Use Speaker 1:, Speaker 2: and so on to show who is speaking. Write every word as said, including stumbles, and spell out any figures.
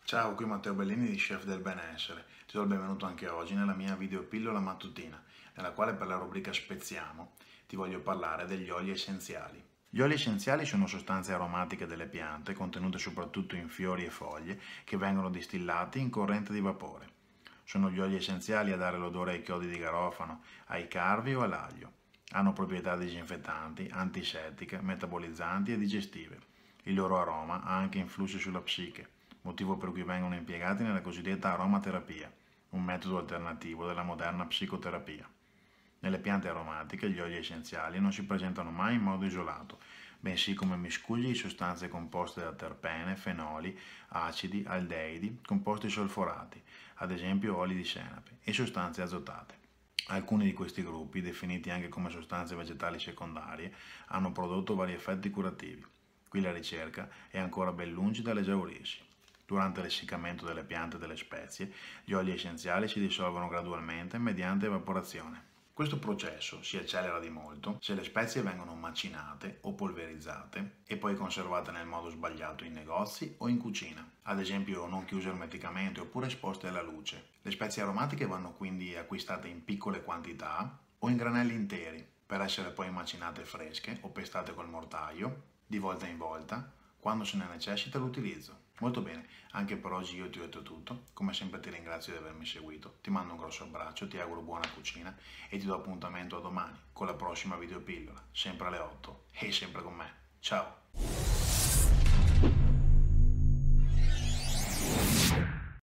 Speaker 1: Ciao, qui Matteo Bellini di Chef del Benessere. Ti do il benvenuto anche oggi nella mia videopillola mattutina, nella quale per la rubrica Speziamo ti voglio parlare degli oli essenziali. Gli oli essenziali sono sostanze aromatiche delle piante, contenute soprattutto in fiori e foglie, che vengono distillati in corrente di vapore. Sono gli oli essenziali a dare l'odore ai chiodi di garofano, ai carvi o all'aglio. Hanno proprietà disinfettanti, antisettiche, metabolizzanti e digestive. Il loro aroma ha anche influssi sulla psiche, motivo per cui vengono impiegati nella cosiddetta aromaterapia, un metodo alternativo della moderna psicoterapia. Nelle piante aromatiche gli oli essenziali non si presentano mai in modo isolato, bensì come miscugli di sostanze composte da terpene, fenoli, acidi, aldeidi, composti solforati, ad esempio oli di senape, e sostanze azotate. Alcuni di questi gruppi, definiti anche come sostanze vegetali secondarie, hanno prodotto vari effetti curativi. Qui la ricerca è ancora ben lungi dall'esaurirsi. Durante l'essiccamento delle piante e delle spezie, gli oli essenziali si dissolvono gradualmente mediante evaporazione. Questo processo si accelera di molto se le spezie vengono macinate o polverizzate e poi conservate nel modo sbagliato in negozi o in cucina, ad esempio non chiuse ermeticamente oppure esposte alla luce. Le spezie aromatiche vanno quindi acquistate in piccole quantità o in granelli interi per essere poi macinate fresche o pestate col mortaio, di volta in volta, quando se ne necessita l'utilizzo. Molto bene, anche per oggi io ti ho detto tutto, come sempre ti ringrazio di avermi seguito, ti mando un grosso abbraccio, ti auguro buona cucina e ti do appuntamento a domani con la prossima videopillola, sempre alle otto e sempre con me. Ciao!